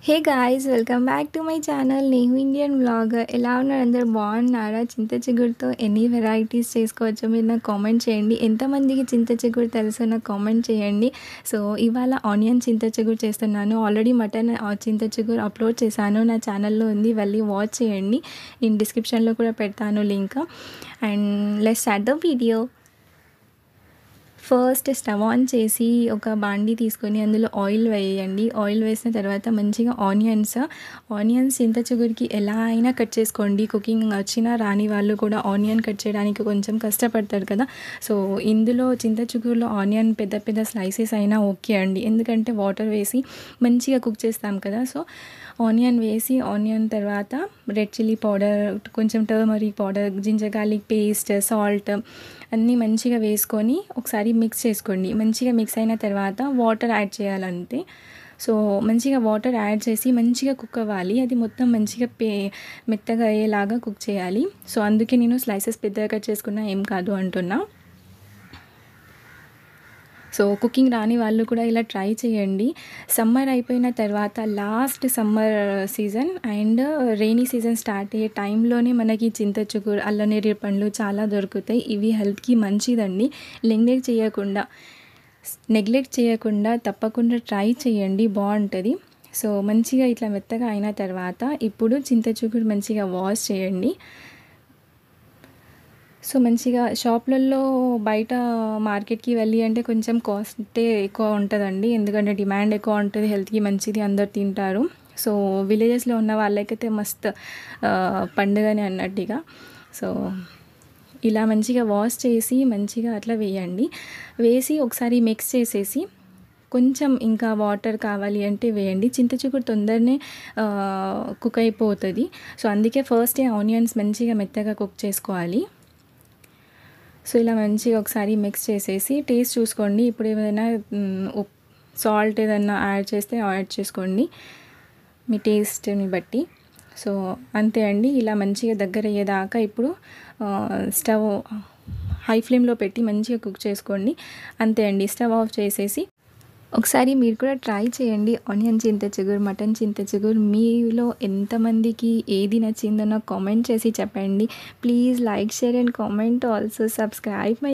Hey guys, welcome back to my channel. నేను Indian vlogger. ఎలా ఉన్నారు అందరు? బాగున్నారా? చింత చిగురుతో ఎన్ని వెరైటీస్ చేసుకోవచ్చో మీరు నాకు కామెంట్ చేయండి. ఎంతమందికి చింత చిగురు తెలుసో నాకు కామెంట్ చేయండి. సో ఇవాళ ఆనియన్ చింత చిగురు చేస్తున్నాను. ఆల్రెడీ మటన్ చింత చిగురు అప్లోడ్ చేశాను, నా ఛానల్లో ఉంది, వెళ్ళి వాచ్ చేయండి. నేను డిస్క్రిప్షన్లో కూడా పెడతాను link. And let's start the video. First stove on చేసి ఒక బాండీ తీసుకొని అందులో ఆయిల్ వేయండి. ఆయిల్ వేసిన తర్వాత మంచిగా ఆనియన్స్ చింత చిగురికి ఎలా అయినా కట్ చేసుకోండి. కుకింగ్ వచ్చినా రాని వాళ్ళు కూడా ఆనియన్ కట్ చేయడానికి కొంచెం కష్టపడతారు కదా. సో ఇందులో చింత చిగురులో ఆనియన్ పెద్ద పెద్ద స్లైసెస్ అయినా ఓకే అండి, ఎందుకంటే వాటర్ వేసి మంచిగా కుక్ చేస్తాం కదా. సో ఆనియన్ తర్వాత రెడ్ చిల్లీ పౌడర్, కొంచెం turmeric powder, ginger garlic paste, salt అన్నీ మంచిగా వేసుకొని ఒకసారి మిక్స్ చేసుకోండి. మంచిగా మిక్స్ అయిన తర్వాత వాటర్ యాడ్ చేయాలంతే. సో మంచిగా వాటర్ యాడ్ చేసి మంచిగా కుక్ అవ్వాలి. అది మొత్తం మంచిగా మెత్తగా అయ్యేలాగా కుక్ చేయాలి. సో అందుకే నేను స్లైసెస్ పెద్దగా కట్ చేసుకున్నా ఏం కాదు అంటున్నా. సో కుకింగ్ రాని వాళ్ళు కూడా ఇలా ట్రై చేయండి. సమ్మర్ అయిపోయిన తర్వాత last summer season and rainy season start అయ్యే టైంలోనే మనకి చింత చిగురు, అల్లనేరేడు పండ్లు చాలా దొరుకుతాయి. ఇవి హెల్త్కి మంచిదండి. నెగ్లెక్ట్ చేయకుండా తప్పకుండా ట్రై చేయండి, బాగుంటుంది. సో మంచిగా ఇట్లా మెత్తగా అయిన తర్వాత ఇప్పుడు చింత చిగురు మంచిగా వాష్ చేయండి. సో మంచిగా షాప్లలో బయట మార్కెట్కి వెళ్ళి అంటే కొంచెం కాస్టే ఎక్కువ ఉంటుందండి, ఎందుకంటే డిమాండ్ ఎక్కువ ఉంటుంది, హెల్త్కి మంచిది, అందరు తింటారు. సో విలేజెస్లో ఉన్న వాళ్ళకైతే మస్త్ పండుగని అన్నట్టుగా. సో ఇలా మంచిగా వాష్ చేసి మంచిగా అట్లా వేయండి. వేసి ఒకసారి మిక్స్ చేసేసి కొంచెం ఇంకా వాటర్ కావాలి అంటే వేయండి. చింత చిగురు తొందరనే కుక్ అయిపోతుంది. సో అందుకే ఫస్టే ఆనియన్స్ మంచిగా మెత్తగా కుక్ చేసుకోవాలి. సో ఇలా మంచిగా ఒకసారి మిక్స్ చేసేసి టేస్ట్ చూసుకోండి. ఇప్పుడు ఏదైనా సాల్ట్ ఏదైనా యాడ్ చేస్తే యాడ్ చేసుకోండి మీ టేస్ట్ని బట్టి. సో అంతే అండి, ఇలా మంచిగా దగ్గర అయ్యేదాకా ఇప్పుడు స్టవ్ హై ఫ్లేమ్లో పెట్టి మంచిగా కుక్ చేసుకోండి. అంతే అండి, స్టవ్ ఆఫ్ చేసేసి ఒకసారి మీరు కూడా ట్రై చేయండి ఆనియన్ చింత చిగురు, మటన్ చింత చిగురు. మీలో ఎంతమందికి ఏది నచ్చిందో నాకు కామెంట్ చేసి చెప్పండి. Please like, share and comment. Also subscribe my